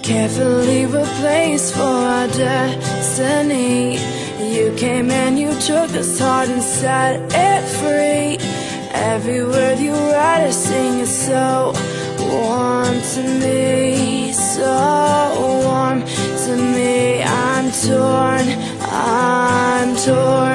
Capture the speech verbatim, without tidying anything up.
carefully replaced for our destiny. You came and you took this heart and set it free. Every word you write or sing is so warm to me, so warm to me. I'm torn, I'm torn.